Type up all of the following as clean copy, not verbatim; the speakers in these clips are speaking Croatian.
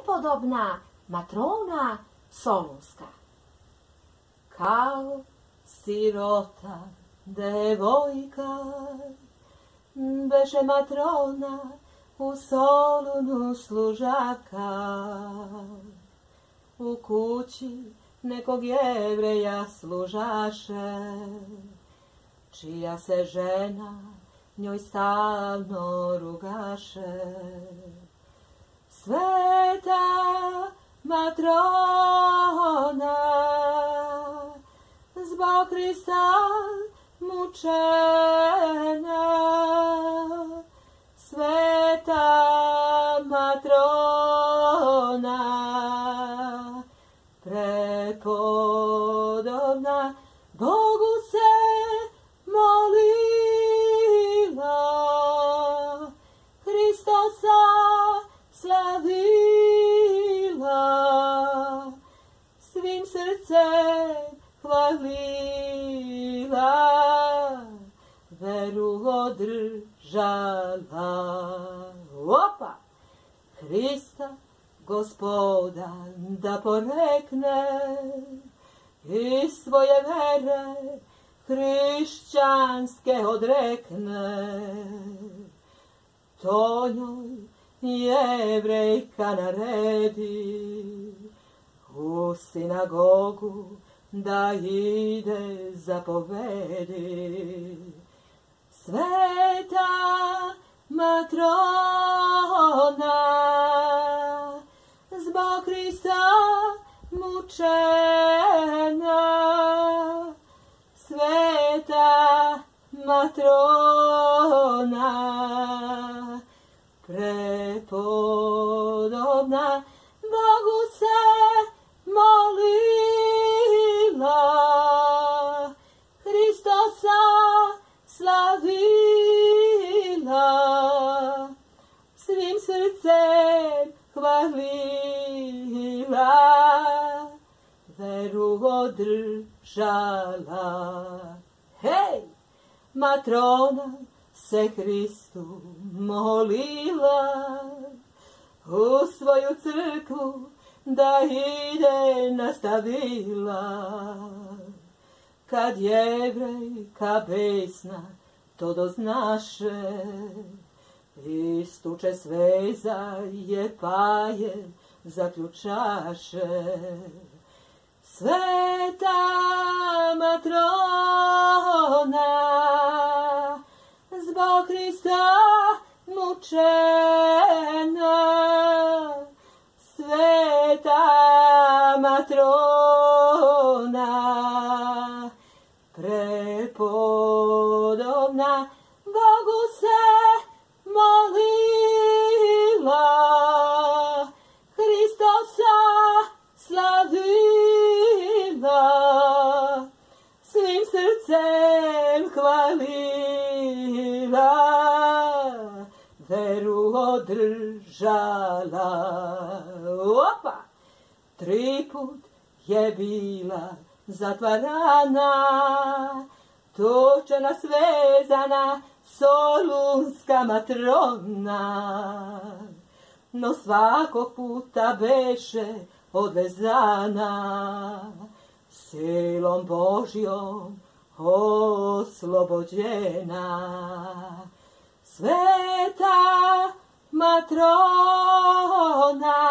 prepodobna matrona solunska. Kao sirota devojka beše matrona u Solunu služaka. U kući nekog Jevreja služaše, čija se žena njoj stalno rugaše. Sveta matrona, zbog Hrista mučena. Sveta matrona, prepodobna, Bogu se molila, Hristosa slavila, svim srcem hvalila, veru održala. Opa! Hrista Gospoda da porekne i svoje vere hrišćanske odrekne. To njoj Jevrejka naredi u sinagogu da ide zapovedi. Sveta matrona, zbog Hrista mučena. Sveta matrona, prepodobna, Bogu se molila, Hristosa slavila, svim srcem hvalila, veru održala. Hej! Matrona se Hristu molila, u svoju crkvu da ide nastavila. Kad Jevrejka besna to doznaše, istuče sveza je pa je zaključaše. Sveta matrona, zbog Hrista mučena. Sveta matrona, prepodobna, Bogu se molila, Hristosa slavila, svim srcem hvalila, veru održala. Opa! 3 put je bila zatvarana, tučena, svezana, solunska matrona. No svakog puta beše odvezana, silom Božjom oslobođena. Sveta matrona,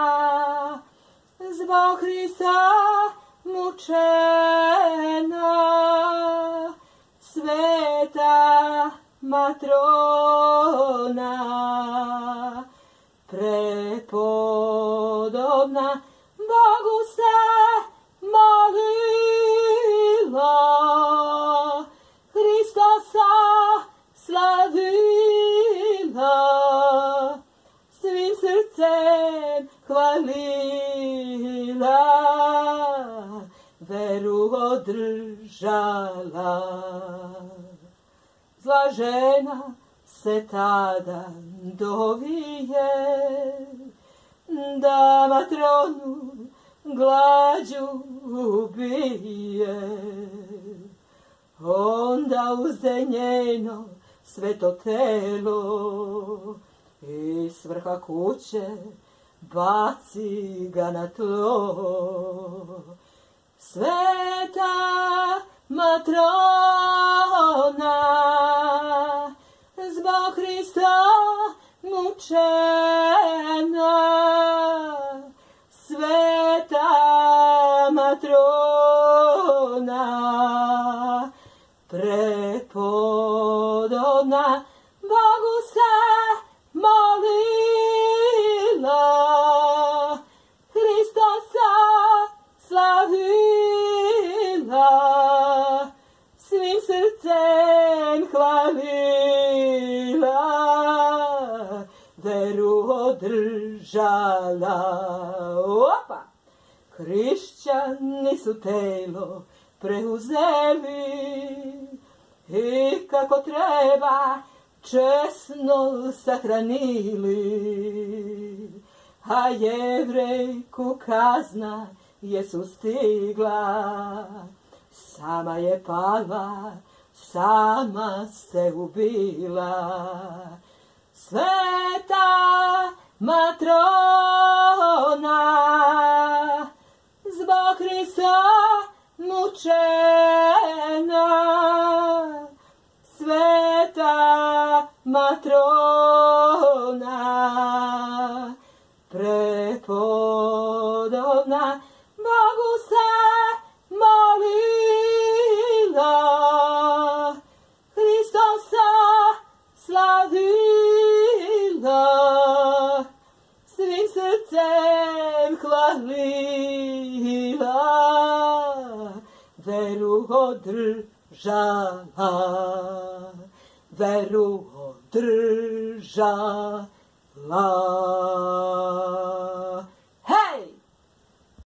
zbog Hrista mučena. Sveta matrona, prepodobna, Bogu se molila, Hristosa slavila, svim srcem hvalila, veru održala. Zla žena se tada dovije, da matronu glađu ubije. Onda uze njeno sveto telo i s vrha kuće baci ga na tlo. Sveta matrona, zbog Hrista mučena, sveta matrona, prepodobna, Bogu se molila, Hristosa slavila, svim srcem hvalila, veru održala. Opa! Hrišćani su telo preuzeli i kako treba česno sahranili, a Jevrejku kazna Jesu stigla, sama je pala, sama se ubila. Sveta matrona, zbog Hrista mučena, sveta matrona, prepodobna, Bogu se molila, Hristosa slavila, svim srcem hvalila, veru održala, veru održala.